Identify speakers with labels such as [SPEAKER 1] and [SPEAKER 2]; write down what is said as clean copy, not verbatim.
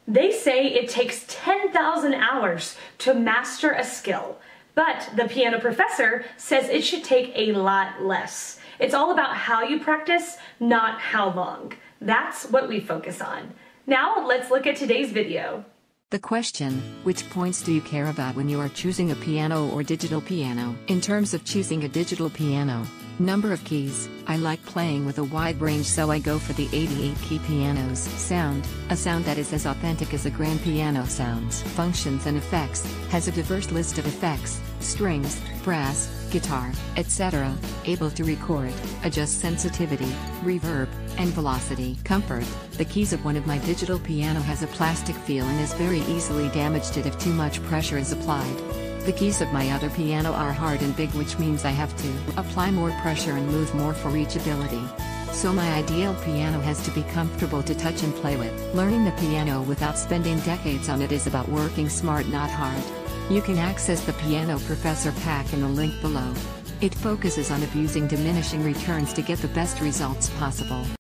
[SPEAKER 1] They say it takes 10,000 hours to master a skill, but the piano professor says it should take a lot less. It's all about how you practice, not how long. That's what we focus on. Now let's look at today's video.
[SPEAKER 2] The question, which points do you care about when you are choosing a piano or digital piano? In terms of choosing a digital piano, number of keys, I like playing with a wide range, so I go for the 88 key pianos. Sound, a sound that is as authentic as a grand piano sounds. Functions and effects, has a diverse list of effects, strings, brass, guitar, etc., able to record, adjust sensitivity, reverb, and velocity. Comfort, the keys of one of my digital piano has a plastic feel and is very easily damaged if too much pressure is applied. The keys of my other piano are hard and big, which means I have to apply more pressure and move more for reachability. So my ideal piano has to be comfortable to touch and play with. Learning the piano without spending decades on it is about working smart, not hard. You can access the Piano Professor pack in the link below. It focuses on abusing diminishing returns to get the best results possible.